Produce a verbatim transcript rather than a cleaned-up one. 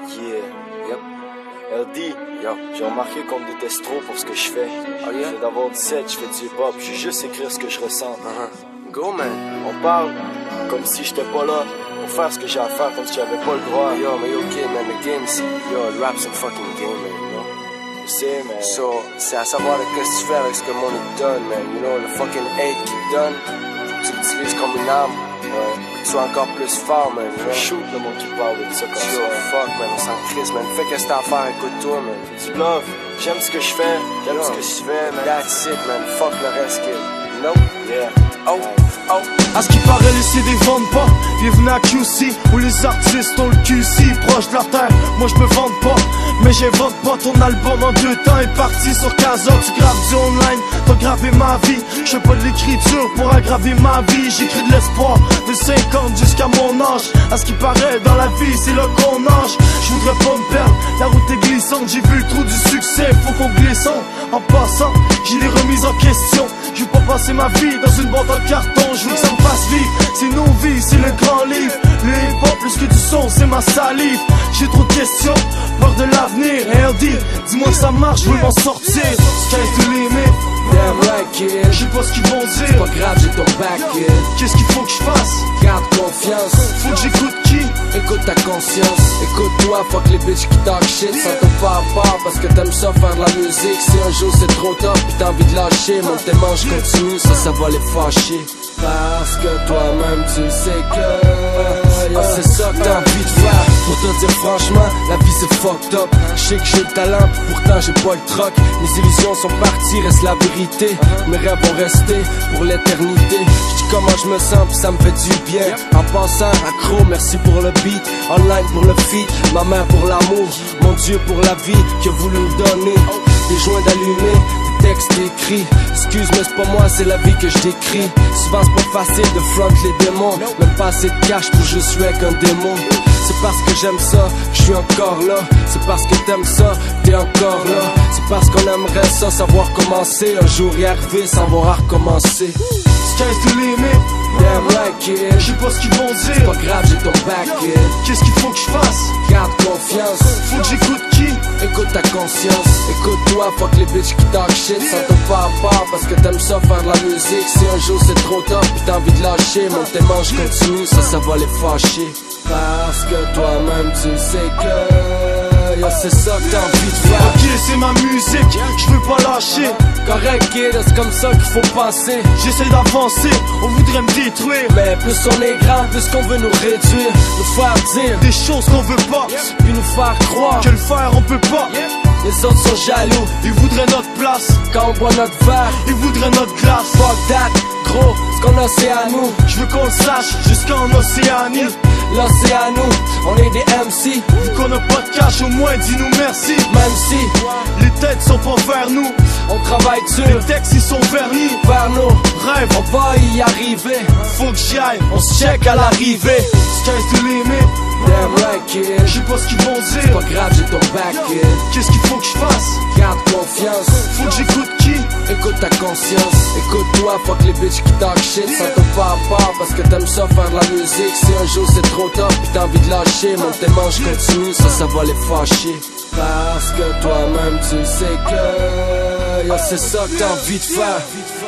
Yeah, yep. L D, yo, j'ai remarqué qu'on me déteste trop pour ce que je fais. Oh yeah? Je viens d'avoir dix-sept, je fais du hip-hop, je vais juste écrire ce que je ressens. Uh-huh. Go, man. On parle comme si j'étais pas là pour faire ce que j'ai à faire, comme si j'avais pas le droit. Yo, mais ok, man, the game, c'est... Yo, le rap, c'est un fucking game, man, you know? Je sais, mais... So, c'est à savoir de qu'est-ce que tu fais avec ce que le monde te donne, man. You know, le fucking hate qu'il te donne, tu l'utilises comme une arme. Ouais. Tu sois encore plus fort, man. You know? Shoot le monde qui parle de ça comme Yo, ça. fuck, man, on s'en crisse, man. Fais qu'est-ce que t'as à faire, écoute-toi, man. Du love, j'aime ce que je fais, j'aime Yo, ce que je fais, man. That's it, man. Fuck le reste, kid. No? Yeah. Oh, oh. À ce qui paraît, les C D vendent pas. Bienvenue à Q C, où les artistes ont le cul si proche de la terre. Moi je me vante pas, mais j'invente pas. Ton album en deux temps est parti sur Casa. Tu graves du online, t'as gravé ma vie. Je fais pas de l'écriture pour aggraver ma vie. J'écris de l'espoir de cinquante jusqu'à mon âge. À ce qui paraît, dans la vie, c'est là qu'on nage. Je voudrais pas me perdre, la route est glissante. J'ai vu le trou du succès, faut qu'on glisse. En passant, j'ai des remises en question. Je veux pas passer ma vie dans une boîte en carton. Je veux que ça me fasse vivre, c'est nos vies, c'est le grand livre. Le hip-hop plus que du son, c'est ma salive. J'ai trop de questions, peur de l'avenir. L D, dis-moi que ça marche, je veux m'en sortir. Sky's the limit. Damn right, kid. Je sais pas ce qu'ils vont C'est dire. pas grave, j'ai ton back, kid. Qu'est-ce qu'il faut que je fasse? Garde confiance. Faut que j'écoute qui? Écoute ta conscience, écoute-toi, fuck les bitches qui talk shit sans te faire peur parce que t'aimes ça faire de la musique. Si un jour c'est trop top pis t'as envie de lâcher, monte tes manches, continue, ça, ça va les fâcher. Parce que toi-même tu sais que ah, c'est ça que t'as envie de faire. Pour te dire franchement, la vie c'est fucked up. Je sais que j'ai le talent, pourtant j'ai pas le troc. Mes illusions sont parties, reste la vérité. Mes rêves vont rester pour l'éternité. Je dis comment je me sens pis ça me fait du bien. En passant, accro, merci pour le beat. Online pour le feat, ma mère pour l'amour. Mon Dieu pour la vie qu'il a voulu me donner. Des joints d'allumer, des textes écrits. Excuse mais c'est pas moi, c'est la vie que je décris. Souvent c'est pas facile de front les démons. Même pas assez de cash pour je suis avec un démon. C'est parce que j'aime ça, que je suis encore là. C'est parce que t'aimes ça, t'es encore là. C'est parce qu'on aimerait ça, savoir commencer. Un jour y arriver sans voir recommencer. Sky's the limit. Damn right, kid. Je sais pas ce qu'ils vont C'est dire. pas grave, j'ai ton back, kid. Qu'est-ce qu'il faut que je fasse? Garde confiance. Faut que j'écoute qui? Écoute ta conscience, écoute-toi, fuck les bitches qui talk shit sans te faire peur parce que t'aimes ça faire de la musique. Si un jour c'est trop top pis t'as envie de lâcher, monte tes manches, continue, ça, ça va les fâcher. Parce que toi-même tu sais que yo, c'est ça que t'as envie de faire. Ok, c'est ma musique, je veux pas lâcher. Correct, kid, c'est comme ça qu'il faut penser. J'essaie d'avancer, on voudrait me détruire. Mais plus on est grand, plus qu'on veut nous réduire, nous faire dire Des choses qu'on veut pas, puis nous faire croire que le faire on peut pas. les autres sont jaloux. Ils voudraient notre place, Quand on boit notre verre, ils voudraient notre glace. fuck that, gros, ce qu'on a c'est à nous. Je veux qu'on le sache jusqu'en Océanie. Là c'est à nous, on est des M C. Vu qu'on a pas de cash, au moins dis-nous merci. Même si Les têtes sont pas vers nous, on travaille les dur textes ils sont vernis. vers nos Rêve, on va y arriver. faut que j'y aille, on se check à l'arrivée. Sky's the limit. Damn right, kid. Je sais pas ce qu'ils vont C'est dire. pas grave, j'ai ton back, kid. Qu'est-ce qu'il faut que je fasse? Garde confiance, Faut que j'écoute qui? écoute ta conscience. Écoute-toi, fuck les bitches qui talk shit sans te faire peur parce que t'aimes ça faire de la musique. Si un jour c'est trop top pis t'as envie de lâcher, monte tes manches, continue, ça, ça va les fâcher. Parce que toi-même tu sais que yo, c'est ça que t'as envie de faire.